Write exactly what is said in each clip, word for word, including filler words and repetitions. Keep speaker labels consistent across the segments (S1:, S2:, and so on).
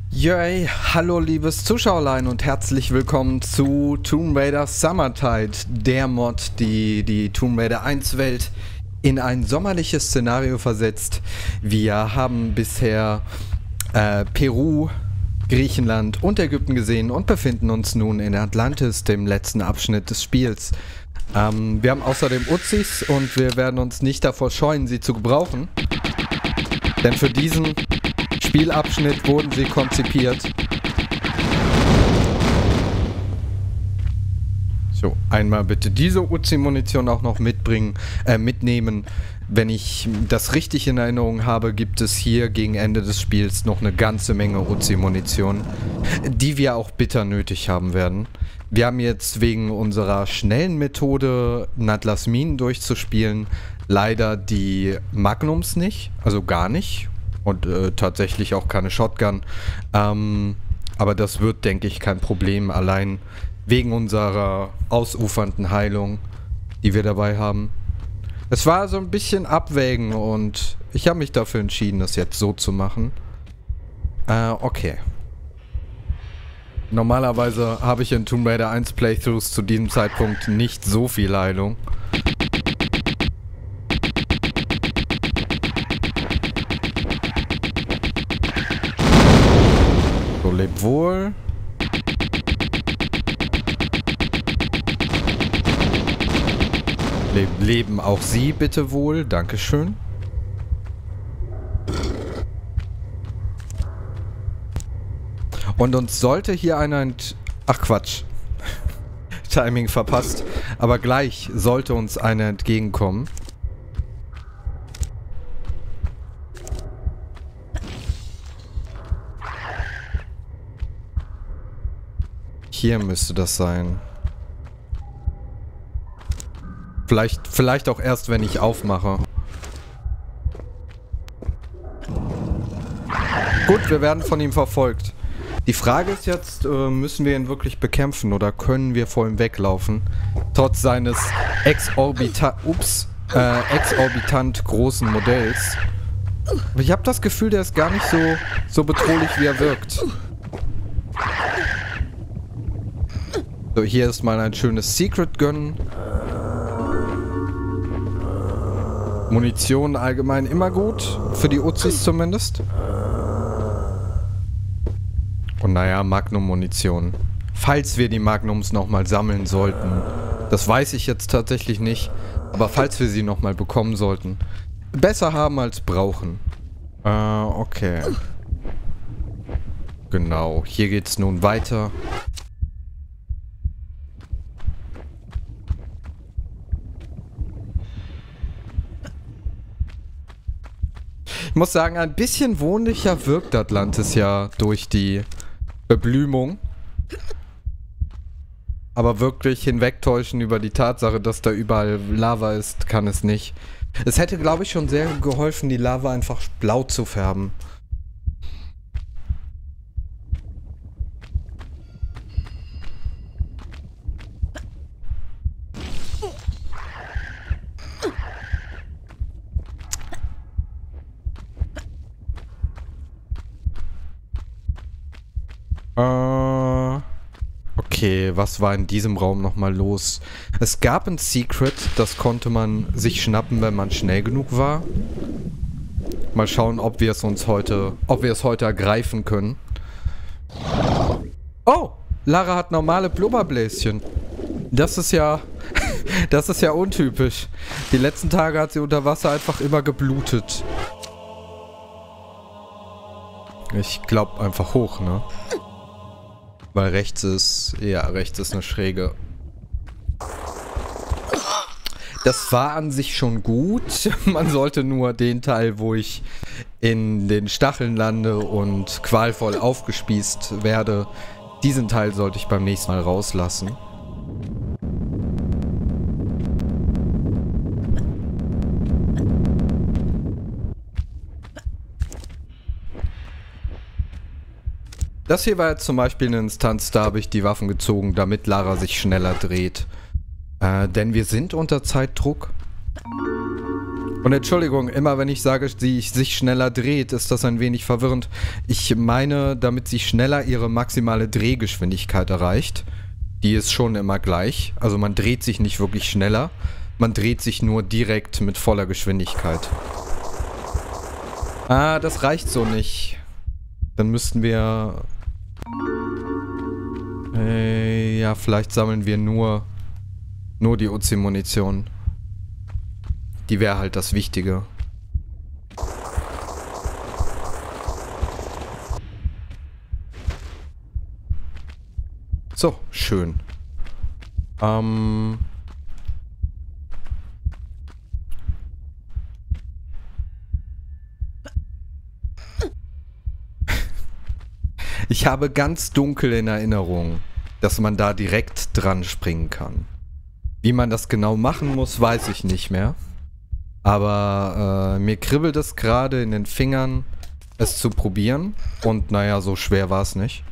S1: Yay, hallo liebes Zuschauerlein und herzlich willkommen zu Tomb Raider Summertide, der Mod, die die Tomb Raider eins Welt in ein sommerliches Szenario versetzt. Wir haben bisher äh, Peru, Griechenland und Ägypten gesehen und befinden uns nun in Atlantis, dem letzten Abschnitt des Spiels. Ähm, wir haben außerdem Uzis und wir werden uns nicht davor scheuen, sie zu gebrauchen. Denn für diesen Spielabschnitt wurden sie konzipiert. So, einmal bitte diese Uzi-Munition auch noch mitbringen, äh, mitnehmen. Wenn ich das richtig in Erinnerung habe, gibt es hier gegen Ende des Spiels noch eine ganze Menge Uzi-Munition, die wir auch bitter nötig haben werden. Wir haben jetzt wegen unserer schnellen Methode, Natlas Minen durchzuspielen, leider die Magnums nicht, also gar nicht. Und äh, tatsächlich auch keine Shotgun. Ähm, aber das wird, denke ich, kein Problem. Allein wegen unserer ausufernden Heilung, die wir dabei haben. Es war so ein bisschen abwägen und ich habe mich dafür entschieden, das jetzt so zu machen. Äh, okay. Normalerweise habe ich in Tomb Raider eins Playthroughs zu diesem Zeitpunkt nicht so viel Heilung. Leb wohl. Le leben auch Sie bitte wohl. Dankeschön. Und uns sollte hier einer... Ent Ach Quatsch. Timing verpasst. Aber gleich sollte uns einer entgegenkommen. Hier müsste das sein. Vielleicht, vielleicht auch erst, wenn ich aufmache. Gut, wir werden von ihm verfolgt. Die Frage ist jetzt, äh, müssen wir ihn wirklich bekämpfen oder können wir vor ihm weglaufen? Trotz seines exorbita ups, äh, exorbitant großen Modells. Aber ich habe das Gefühl, der ist gar nicht so, so bedrohlich, wie er wirkt. So, hier ist mal ein schönes Secret gönnen. Munition allgemein immer gut. Für die Uzis zumindest. Und naja, Magnum-Munition. Falls wir die Magnums nochmal sammeln sollten. Das weiß ich jetzt tatsächlich nicht. Aber falls wir sie nochmal bekommen sollten. Besser haben als brauchen. Äh, okay. Genau, hier geht's nun weiter. Ich muss sagen, ein bisschen wohnlicher wirkt Atlantis ja durch die Beblümung. Aber wirklich hinwegtäuschen über die Tatsache, dass da überall Lava ist, kann es nicht. Es hätte, glaube ich, schon sehr geholfen, die Lava einfach blau zu färben. Äh, okay, was war in diesem Raum nochmal los? Es gab ein Secret, das konnte man sich schnappen, wenn man schnell genug war. Mal schauen, ob wir es uns heute, ob wir es heute ergreifen können. Oh, Lara hat normale Blubberbläschen. Das ist ja, das ist ja untypisch. Die letzten Tage hat sie unter Wasser einfach immer geblutet. Ich glaube einfach hoch, ne? Weil rechts ist, ja, rechts ist eine Schräge. Das war an sich schon gut. Man sollte nur den Teil, wo ich in den Stacheln lande und qualvoll aufgespießt werde, diesen Teil sollte ich beim nächsten Mal rauslassen. Das hier war jetzt zum Beispiel eine Instanz, da habe ich die Waffen gezogen, damit Lara sich schneller dreht. Äh, denn wir sind unter Zeitdruck. Und Entschuldigung, immer wenn ich sage, sie sich schneller dreht, ist das ein wenig verwirrend. Ich meine, damit sie schneller ihre maximale Drehgeschwindigkeit erreicht. Die ist schon immer gleich. Also man dreht sich nicht wirklich schneller. Man dreht sich nur direkt mit voller Geschwindigkeit. Ah, das reicht so nicht. Dann müssten wir... Äh, ja, vielleicht sammeln wir nur... Nur die Uzi-Munition. Die wäre halt das Wichtige. So, schön. Ähm... Ich habe ganz dunkel in Erinnerung, dass man da direkt dran springen kann. Wie man das genau machen muss, weiß ich nicht mehr. Aber äh, mir kribbelt es gerade in den Fingern, es zu probieren. Und naja, so schwer war es nicht.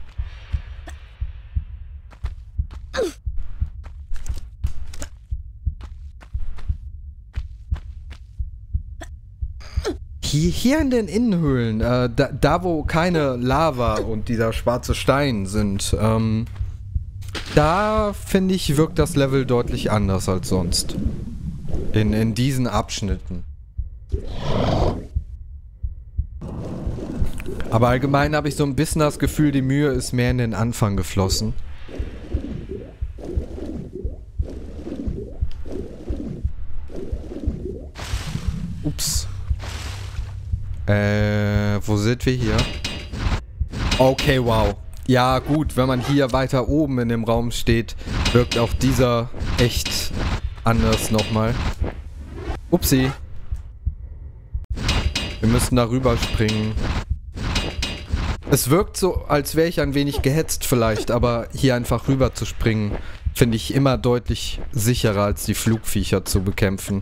S1: Hier, hier in den Innenhöhlen, äh, da, da wo keine Lava und dieser schwarze Stein sind, ähm, da finde ich, wirkt das Level deutlich anders als sonst. In, in diesen Abschnitten. Aber allgemein habe ich so ein bisschen das Gefühl, die Mühe ist mehr in den Anfang geflossen. Ups. Äh, wo sind wir hier? Okay, wow. Ja, gut, wenn man hier weiter oben in dem Raum steht, wirkt auch dieser echt anders nochmal. Upsi. Wir müssen da rüber springen. Es wirkt so, als wäre ich ein wenig gehetzt vielleicht, aber hier einfach rüber zu springen, finde ich immer deutlich sicherer, als die Flugviecher zu bekämpfen.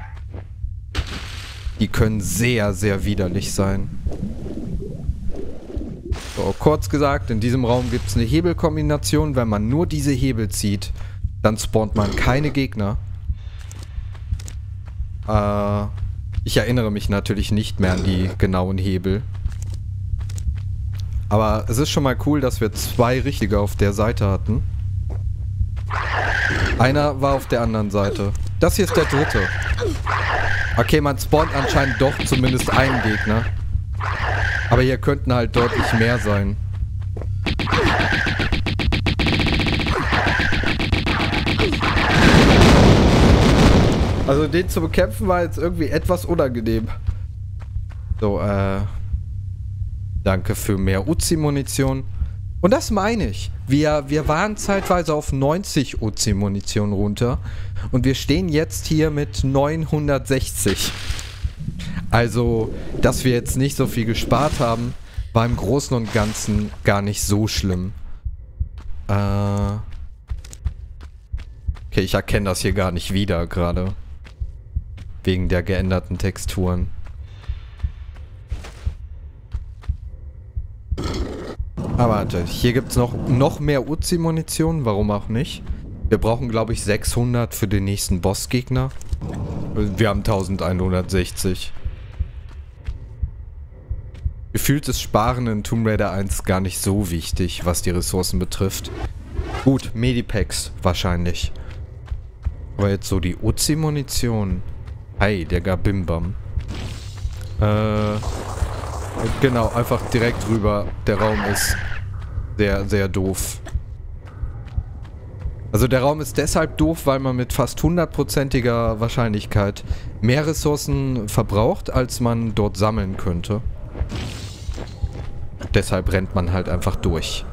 S1: Die können sehr, sehr widerlich sein. So, kurz gesagt, in diesem Raum gibt es eine Hebelkombination. Wenn man nur diese Hebel zieht, dann spawnt man keine Gegner. Äh, ich erinnere mich natürlich nicht mehr an die genauen Hebel. Aber es ist schon mal cool, dass wir zwei richtige auf der Seite hatten. Einer war auf der anderen Seite. Das hier ist der dritte. Okay, man spawnt anscheinend doch zumindest einen Gegner. Aber hier könnten halt deutlich mehr sein. Also den zu bekämpfen war jetzt irgendwie etwas unangenehm. So, äh... Danke für mehr Uzi-Munition. Und das meine ich. Wir, wir waren zeitweise auf neunzig Uzi-Munition runter. Und wir stehen jetzt hier mit neunhundertsechzig. Also, dass wir jetzt nicht so viel gespart haben, war im Großen und Ganzen gar nicht so schlimm. Äh... Okay, ich erkenne das hier gar nicht wieder gerade. Wegen der geänderten Texturen. Aber warte, hier gibt es noch, noch mehr Uzi-Munition, warum auch nicht. Wir brauchen, glaube ich, sechshundert für den nächsten Bossgegner. Wir haben elfhundertsechzig. Gefühlt ist Sparen in Tomb Raider eins gar nicht so wichtig, was die Ressourcen betrifft. Gut, Medipacks wahrscheinlich. Aber jetzt so die Uzi-Munition. Hey, der Gabimbam. Äh... Genau, einfach direkt rüber. Der Raum ist sehr, sehr doof. Also der Raum ist deshalb doof, weil man mit fast hundertprozentiger Wahrscheinlichkeit mehr Ressourcen verbraucht, als man dort sammeln könnte. Deshalb rennt man halt einfach durch.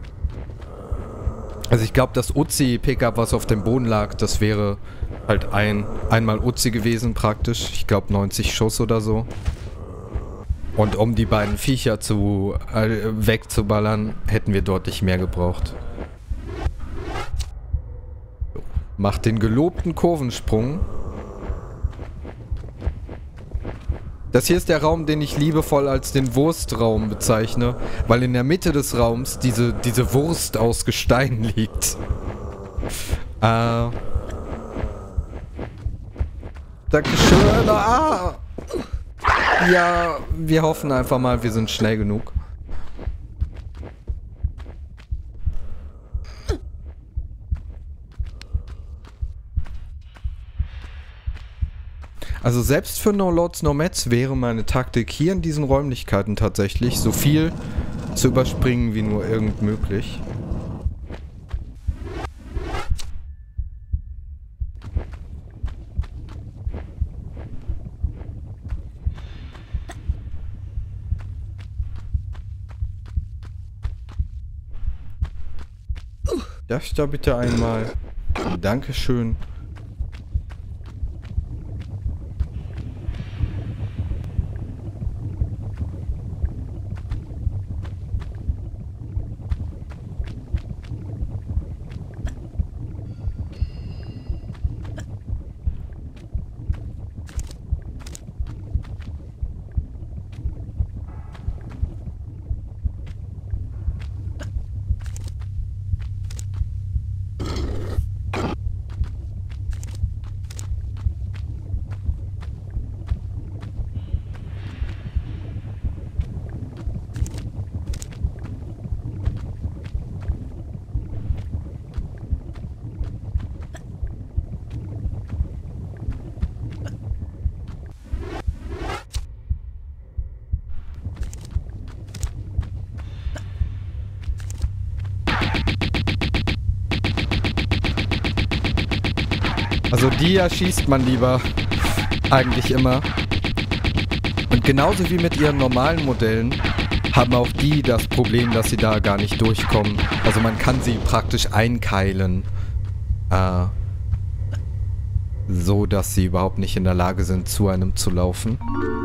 S1: Also ich glaube, das Uzi-Pickup, was auf dem Boden lag, das wäre halt ein einmal Uzi gewesen praktisch. Ich glaube neunzig Schuss oder so. Und um die beiden Viecher zu äh, wegzuballern, hätten wir deutlich mehr gebraucht. So. Macht den gelobten Kurvensprung. Das hier ist der Raum, den ich liebevoll als den Wurstraum bezeichne, weil in der Mitte des Raums diese, diese Wurst aus Gestein liegt. Äh, Dankeschön. Ah. Ja, wir hoffen einfach mal, wir sind schnell genug. Also selbst für No Lords No Mets wäre meine Taktik hier in diesen Räumlichkeiten tatsächlich so viel zu überspringen wie nur irgend möglich. Darf ich da bitte einmal? Dankeschön. Also die erschießt man lieber eigentlich immer. Und genauso wie mit ihren normalen Modellen haben auch die das Problem, dass sie da gar nicht durchkommen. Also man kann sie praktisch einkeilen. Äh, so, dass sie überhaupt nicht in der Lage sind, zu einem zu laufen.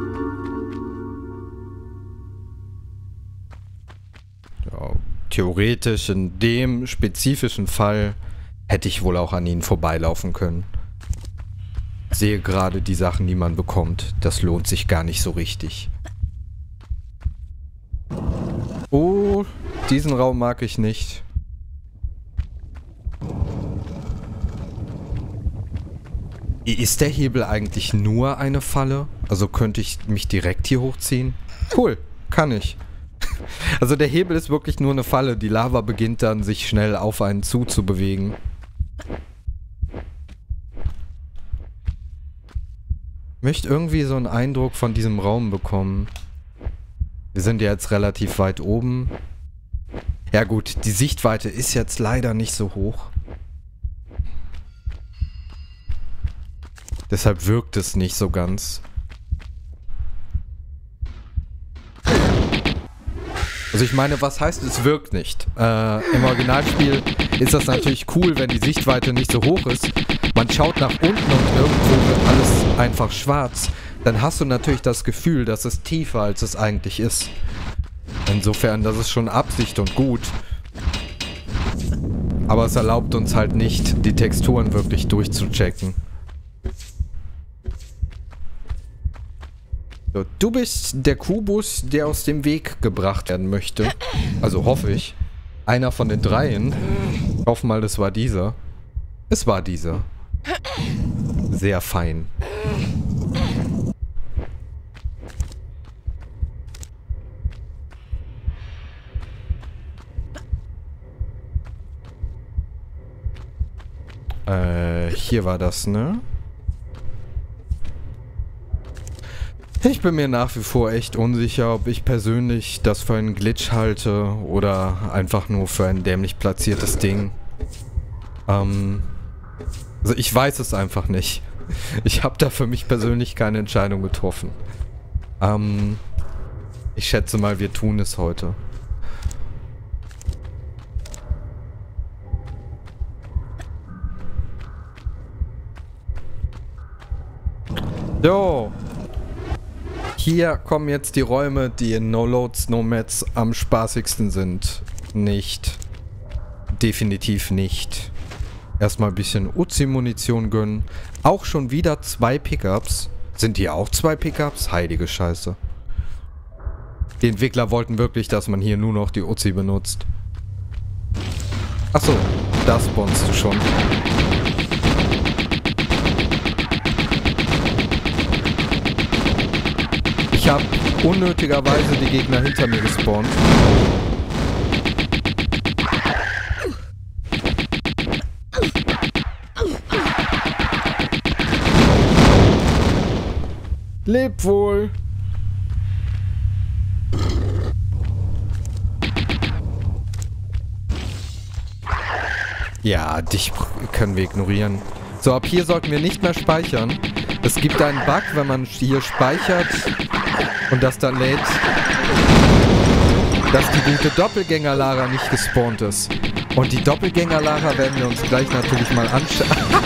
S1: Ja, theoretisch in dem spezifischen Fall hätte ich wohl auch an ihnen vorbeilaufen können. Sehe gerade die Sachen, die man bekommt. Das lohnt sich gar nicht so richtig. Oh, diesen Raum mag ich nicht. Ist der Hebel eigentlich nur eine Falle? Also könnte ich mich direkt hier hochziehen? Cool, kann ich. Also der Hebel ist wirklich nur eine Falle. Die Lava beginnt dann, sich schnell auf einen zuzubewegen. Ich möchte irgendwie so einen Eindruck von diesem Raum bekommen. Wir sind ja jetzt relativ weit oben. Ja gut, die Sichtweite ist jetzt leider nicht so hoch. Deshalb wirkt es nicht so ganz. Also ich meine, was heißt, es wirkt nicht? Äh, im Originalspiel ist das natürlich cool, wenn die Sichtweite nicht so hoch ist. Man schaut nach unten und irgendwo wird alles einfach schwarz. Dann hast du natürlich das Gefühl, dass es tiefer als es eigentlich ist. Insofern, das ist schon Absicht und gut. Aber es erlaubt uns halt nicht, die Texturen wirklich durchzuchecken. So, du bist der Kubus, der aus dem Weg gebracht werden möchte. Also hoffe ich. Einer von den dreien. Ich hoffe mal, das war dieser. Es war dieser. Sehr fein. Äh, hier war das, ne? Ich bin mir nach wie vor echt unsicher, ob ich persönlich das für einen Glitch halte oder einfach nur für ein dämlich platziertes Ding. Ähm, also ich weiß es einfach nicht. Ich habe da für mich persönlich keine Entscheidung getroffen. Ähm, ich schätze mal, wir tun es heute. So. Hier kommen jetzt die Räume, die in No Lords No Mets am spaßigsten sind. Nicht. Definitiv nicht. Erstmal ein bisschen Uzi-Munition gönnen. Auch schon wieder zwei Pickups. Sind hier auch zwei Pickups? Heilige Scheiße. Die Entwickler wollten wirklich, dass man hier nur noch die Uzi benutzt. Achso, da spawnst du schon. Ich habe unnötigerweise die Gegner hinter mir gespawnt. Leb wohl! Ja, dich können wir ignorieren. So, ab hier sollten wir nicht mehr speichern. Es gibt einen Bug, wenn man hier speichert und das dann lädt, dass die gute Doppelgänger-Lara nicht gespawnt ist. Und die Doppelgänger-Lara werden wir uns gleich natürlich mal anschauen.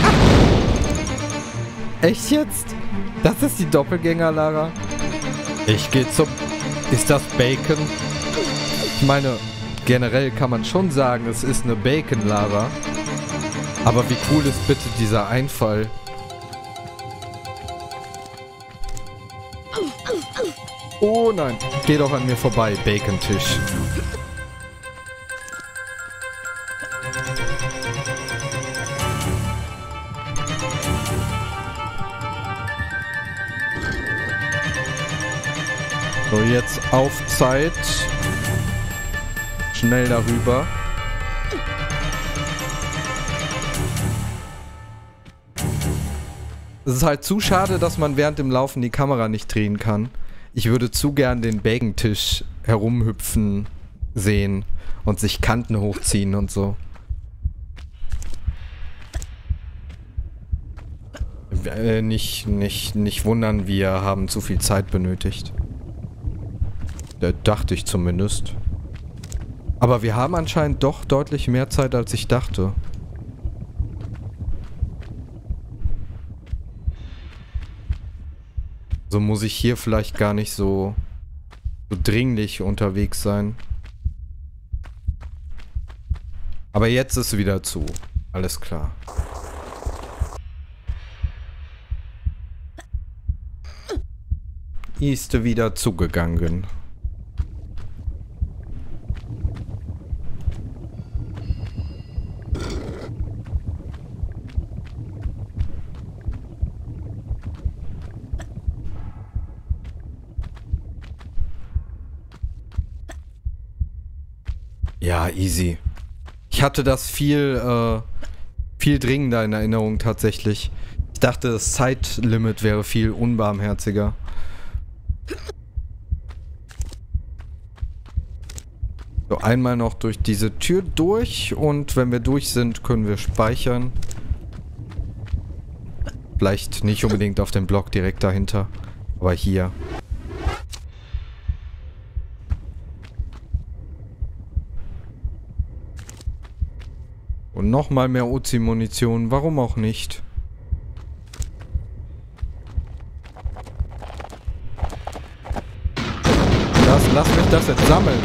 S1: Echt jetzt? Das ist die Doppelgänger-Lara? Ich gehe zum... Ist das Bacon? Ich meine, generell kann man schon sagen, es ist eine Bacon-Lara. Aber wie cool ist bitte dieser Einfall? Oh nein, geh doch an mir vorbei, Bacon-Tisch. So, jetzt auf Zeit. Schnell darüber. Es ist halt zu schade, dass man während dem Laufen die Kamera nicht drehen kann. Ich würde zu gern den Bacon-Tisch herumhüpfen sehen und sich Kanten hochziehen und so. Äh, nicht, nicht, nicht wundern, wir haben zu viel Zeit benötigt. Da dachte ich zumindest. Aber wir haben anscheinend doch deutlich mehr Zeit, als ich dachte. So muss ich hier vielleicht gar nicht so, so dringlich unterwegs sein. Aber jetzt ist wieder zu. Alles klar. Ist wieder zugegangen. Ja, easy. Ich hatte das viel, äh, viel dringender in Erinnerung tatsächlich. Ich dachte, das Zeitlimit wäre viel unbarmherziger. So, einmal noch durch diese Tür durch und wenn wir durch sind, können wir speichern. Vielleicht nicht unbedingt auf dem Block direkt dahinter, aber hier. Und nochmal mehr Uzi-Munition, warum auch nicht? Lass, lass mich das jetzt sammeln.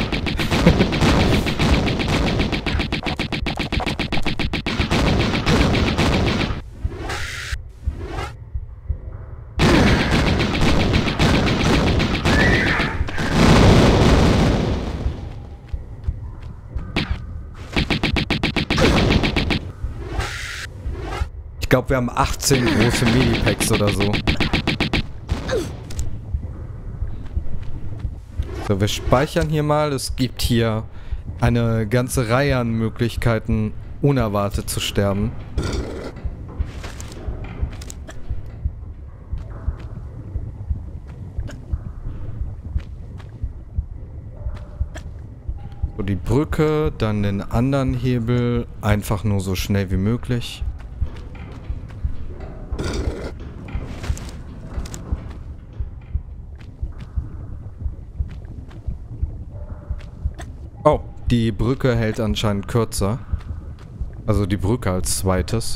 S1: Ich glaube, wir haben achtzehn große Medipacks oder so. So, wir speichern hier mal. Es gibt hier eine ganze Reihe an Möglichkeiten, unerwartet zu sterben. So, die Brücke, dann den anderen Hebel, einfach nur so schnell wie möglich. Oh, die Brücke hält anscheinend kürzer. Also die Brücke als zweites.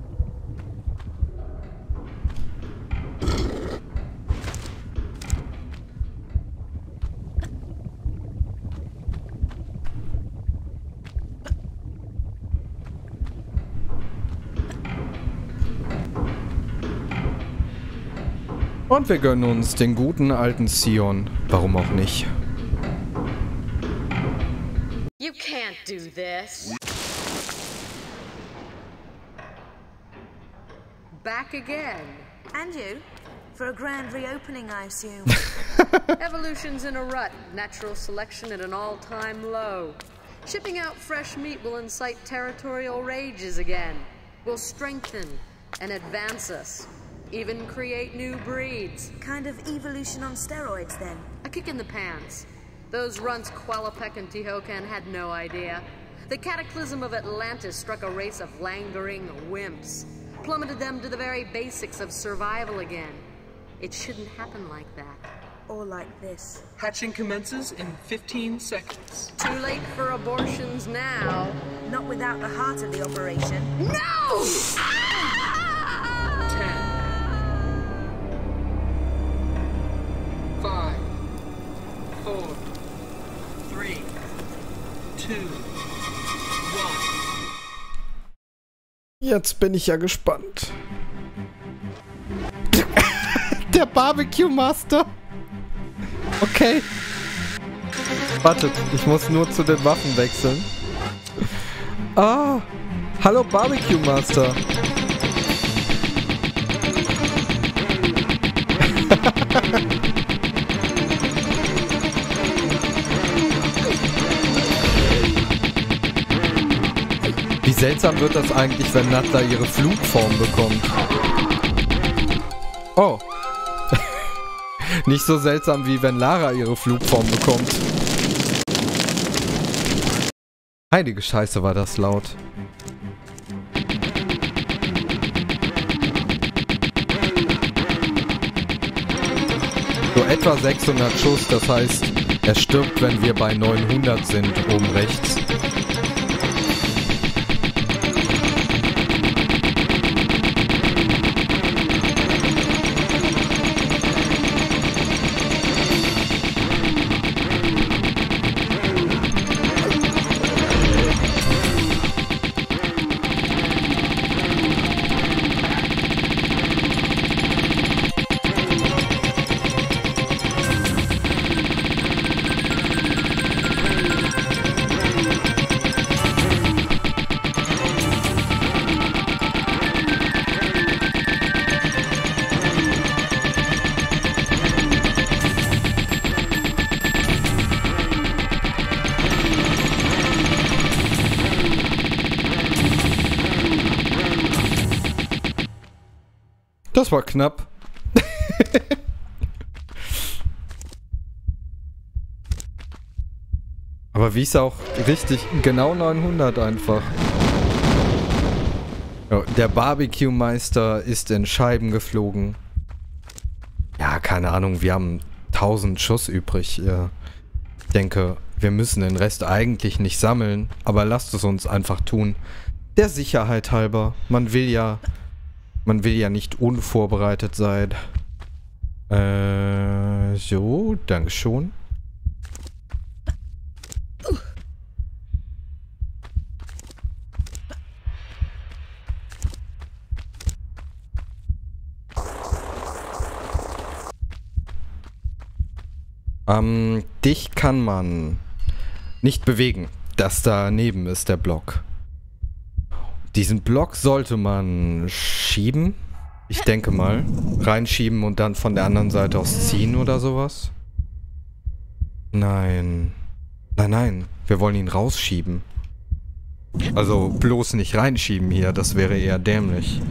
S1: Und wir gönnen uns den guten alten Sion. Warum auch nicht?
S2: You can't do this. Back again.
S3: And you? For a grand reopening, I assume.
S2: Evolution's in a rut, natural selection at an all-time low. Shipping out fresh meat will incite territorial rages again. Will strengthen and advance us. Even create new breeds.
S3: Kind of evolution on steroids, then.
S2: A kick in the pants. Those runts Qualopec and Tehocan had no idea. The cataclysm of Atlantis struck a race of languoring wimps. Plummeted them to the very basics of survival again. It shouldn't happen like that.
S3: Or like this.
S4: Hatching commences in fifteen seconds.
S2: Too late for abortions now.
S3: Not without the heart of the operation.
S2: No!
S4: Ten. Five. Four. Three. Two. One.
S1: Jetzt bin ich ja gespannt. Der Barbecue Master. Okay. Wartet, ich muss nur zu den Waffen wechseln. Ah, hallo Barbecue Master. Wie seltsam wird das eigentlich, wenn Natla ihre Flugform bekommt? Oh. Nicht so seltsam, wie wenn Lara ihre Flugform bekommt. Heilige Scheiße, war das laut. So etwa sechshundert Schuss, das heißt, er stirbt, wenn wir bei neunhundert sind, oben rechts. Das war knapp. Aber wie ist auch richtig, genau neunhundert einfach. Ja, der Barbecue-Meister ist in Scheiben geflogen. Ja, keine Ahnung, wir haben tausend Schuss übrig. Ja. Ich denke, wir müssen den Rest eigentlich nicht sammeln, aber lasst es uns einfach tun. Der Sicherheit halber. Man will ja... Man will ja nicht unvorbereitet sein. Äh, so, Dankeschön. Ähm, dich kann man nicht bewegen. Das daneben ist der Block. Diesen Block sollte man schieben. Ich denke mal. Reinschieben und dann von der anderen Seite aus ziehen oder sowas. Nein. Nein, nein. Wir wollen ihn rausschieben. Also bloß nicht reinschieben hier. Das wäre eher dämlich.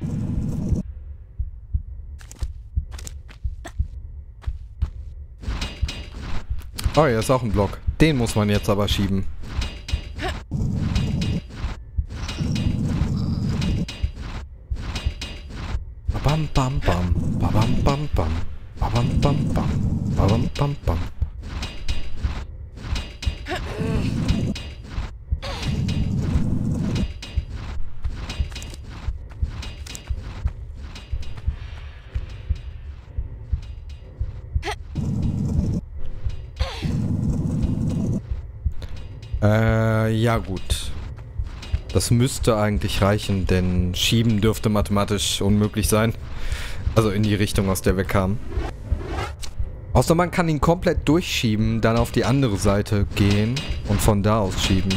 S1: Oh, hier ist auch ein Block. Den muss man jetzt aber schieben. Bam bam bam, bam bam bam, bam bam bam, bam bam bam. Äh, ja gut. Das müsste eigentlich reichen, denn schieben dürfte mathematisch unmöglich sein. Also in die Richtung, aus der wir kamen. Außer man kann ihn komplett durchschieben, dann auf die andere Seite gehen und von da aus schieben.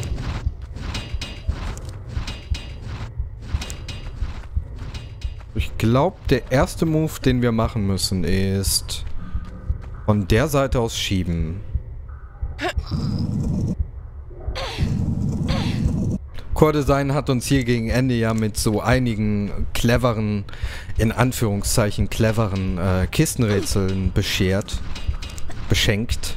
S1: Ich glaube, der erste Move, den wir machen müssen, ist von der Seite aus schieben. Core Design hat uns hier gegen Ende ja mit so einigen cleveren, in Anführungszeichen cleveren äh, Kistenrätseln beschert, beschenkt.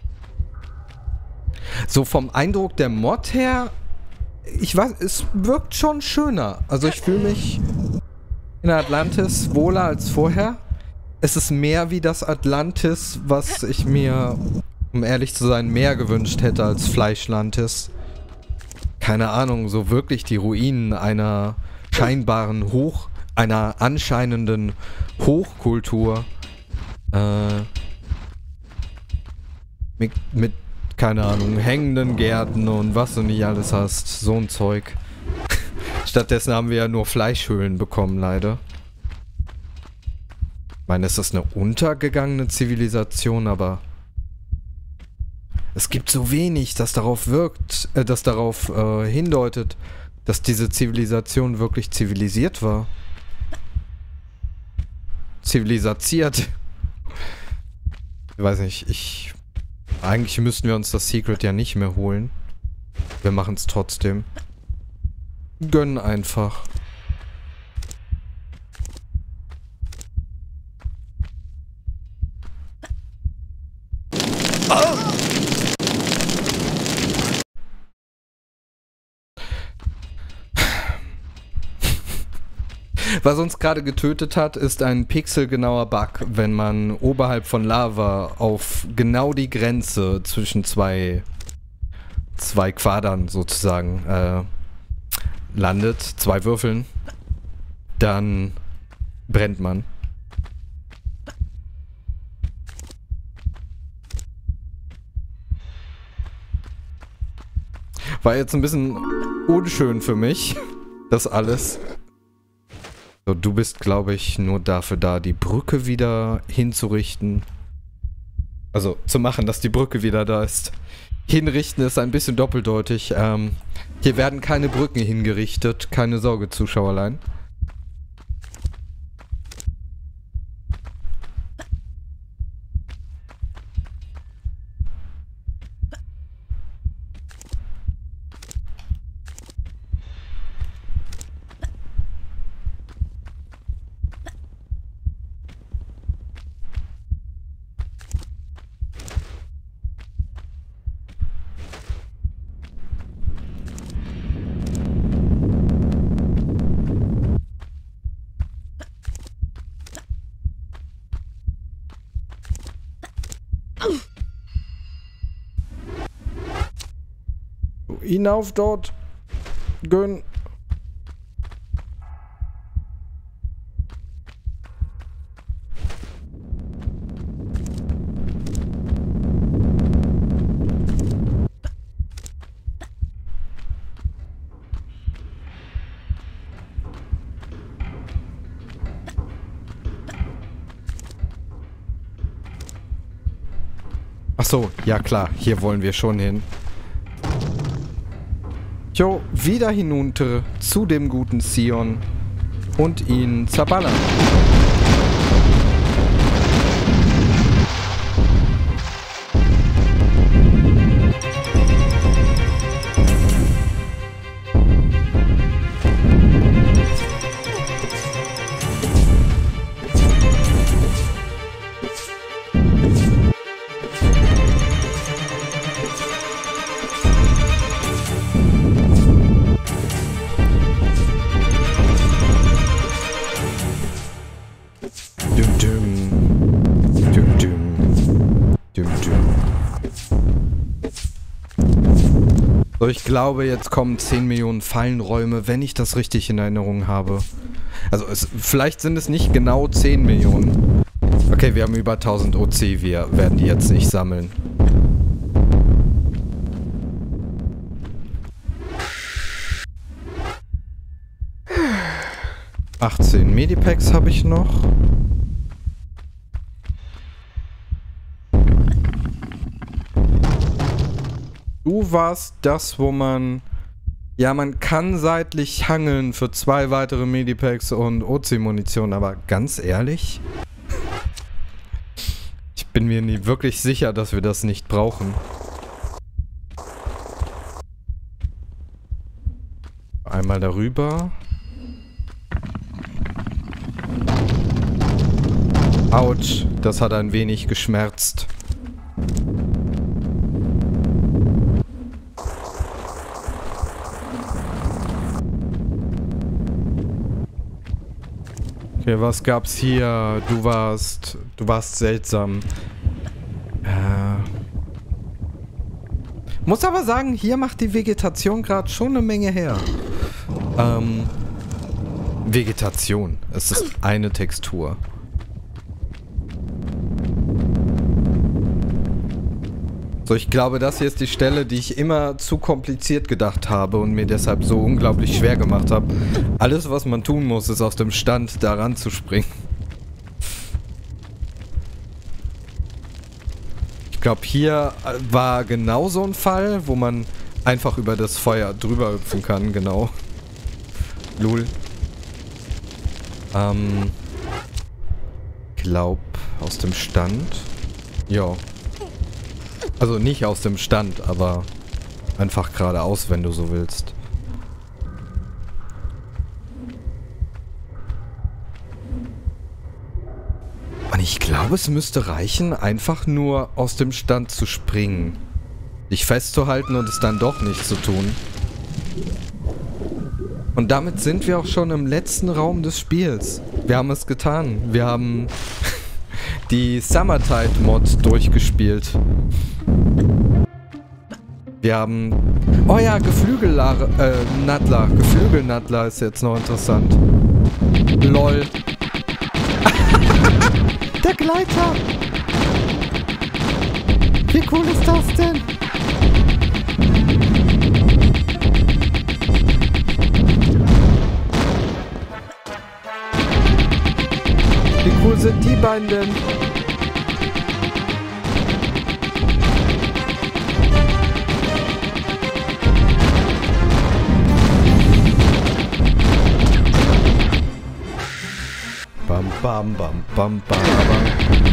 S1: So vom Eindruck der Mod her, ich weiß, es wirkt schon schöner. Also ich fühle mich in Atlantis wohler als vorher. Es ist mehr wie das Atlantis, was ich mir, um ehrlich zu sein, mehr gewünscht hätte als Fleischlantis. Keine Ahnung, so wirklich die Ruinen einer scheinbaren Hoch, einer anscheinenden Hochkultur. Äh, mit, mit, keine Ahnung, hängenden Gärten und was du nicht alles hast. So ein Zeug. Stattdessen haben wir ja nur Fleischhöhlen bekommen, leider. Ich meine, es ist eine untergegangene Zivilisation, aber es gibt so wenig, das darauf wirkt, äh, das darauf äh, hindeutet, dass diese Zivilisation wirklich zivilisiert war. Zivilisiert. Ich weiß nicht, ich... Eigentlich müssten wir uns das Secret ja nicht mehr holen. Wir machen es trotzdem. Gönnen einfach. Oh! Was uns gerade getötet hat, ist ein pixelgenauer Bug, wenn man oberhalb von Lava auf genau die Grenze zwischen zwei, zwei Quadern sozusagen äh, landet, zwei Würfeln, dann brennt man. War jetzt ein bisschen unschön für mich, das alles. So, du bist, glaube ich, nur dafür da, die Brücke wieder hinzurichten. Also, zu machen, dass die Brücke wieder da ist. Hinrichten ist ein bisschen doppeldeutig. Ähm, hier werden keine Brücken hingerichtet. Keine Sorge, Zuschauerlein. Hinauf dort. Gönn. Ach so, ja klar, hier wollen wir schon hin. Jo, wieder hinunter zu dem guten Sion und ihn zerballern. So, ich glaube, jetzt kommen zehn Millionen Fallenräume, wenn ich das richtig in Erinnerung habe. Also, es, vielleicht sind es nicht genau zehn Millionen. Okay, wir haben über tausend O C, wir werden die jetzt nicht sammeln. achtzehn Medipacks habe ich noch. Du warst das, wo man Ja, man kann seitlich hangeln für zwei weitere Medipacks und O C-Munition, aber ganz ehrlich? Ich bin mir nie wirklich sicher, dass wir das nicht brauchen. Einmal darüber. Autsch, das hat ein wenig geschmerzt. Okay, was gab's hier? Du warst... Du warst seltsam. Äh... Muss aber sagen, hier macht die Vegetation gerade schon eine Menge her. Ähm... Vegetation. Es ist eine Textur. So, ich glaube, das hier ist die Stelle, die ich immer zu kompliziert gedacht habe und mir deshalb so unglaublich schwer gemacht habe. Alles, was man tun muss, ist aus dem Stand daran zu springen. Ich glaube, hier war genau so ein Fall, wo man einfach über das Feuer drüber hüpfen kann, genau. Lul. Ähm... Glaub, aus dem Stand. Ja. Also nicht aus dem Stand, aber einfach geradeaus, wenn du so willst. Und ich glaube, es müsste reichen, einfach nur aus dem Stand zu springen. Dich festzuhalten und es dann doch nicht zu tun. Und damit sind wir auch schon im letzten Raum des Spiels. Wir haben es getan. Wir haben die Summertide-Mod durchgespielt. Wir haben... Oh ja, Geflügelnattler. Äh, Nattler. Geflügelnattler ist jetzt noch interessant. Lol. Der Gleiter! Wie cool ist das denn? Wie cool sind die beiden denn? Bam, bam, bam, bam, bam, bam.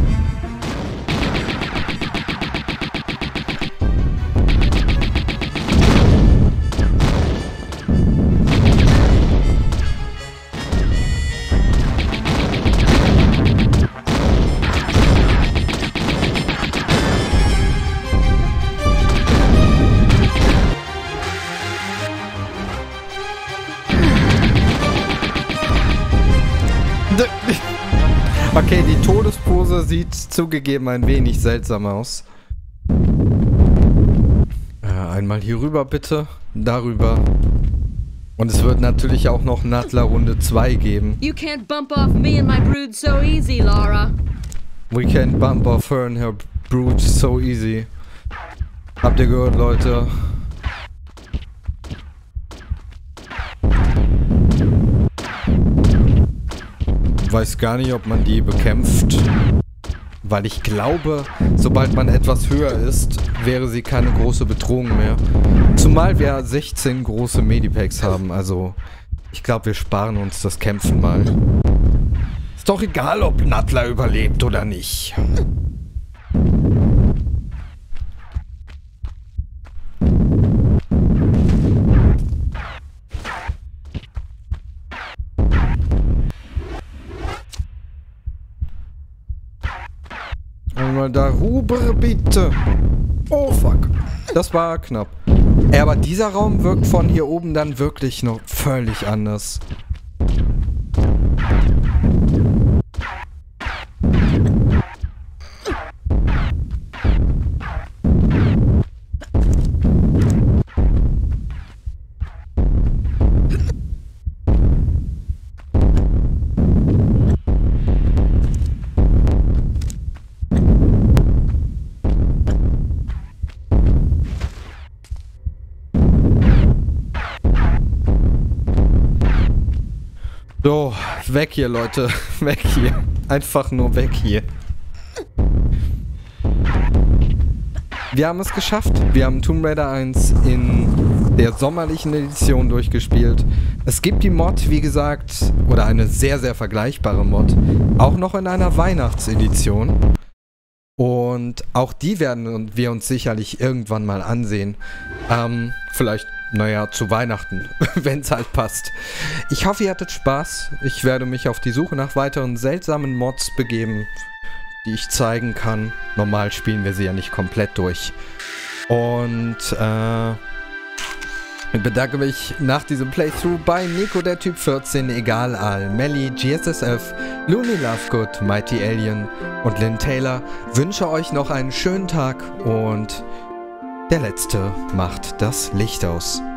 S1: Okay, die Todespose sieht zugegeben ein wenig seltsam aus. Äh, einmal hier rüber bitte, darüber. Und es wird natürlich auch noch Nattler Runde zwei geben.
S2: You can't bump off me and my brood so easy, Lara.
S1: We can't bump off her and her brood so easy. Habt ihr gehört, Leute? Ich weiß gar nicht, ob man die bekämpft, weil ich glaube, sobald man etwas höher ist, wäre sie keine große Bedrohung mehr. Zumal wir sechzehn große Medipacks haben, also ich glaube, wir sparen uns das Kämpfen mal. Ist doch egal, ob Nattler überlebt oder nicht. Einmal darüber, bitte. Oh, fuck. Das war knapp. Ey, aber dieser Raum wirkt von hier oben dann wirklich noch völlig anders. So, weg hier, Leute. Weg hier. Einfach nur weg hier. Wir haben es geschafft. Wir haben Tomb Raider eins in der sommerlichen Edition durchgespielt. Es gibt die Mod, wie gesagt, oder eine sehr, sehr vergleichbare Mod, auch noch in einer Weihnachtsedition. Und auch die werden wir uns sicherlich irgendwann mal ansehen. Ähm, vielleicht, naja, zu Weihnachten, wenn es halt passt. Ich hoffe, ihr hattet Spaß. Ich werde mich auf die Suche nach weiteren seltsamen Mods begeben, die ich zeigen kann. Normal spielen wir sie ja nicht komplett durch. Und, äh... ich bedanke mich nach diesem Playthrough bei Nico der Typ vierzehn, Egal Al, Melly, G S S F, Looney Lovegood, Mighty Alien und Lynn Taylor. Wünsche euch noch einen schönen Tag und der Letzte macht das Licht aus.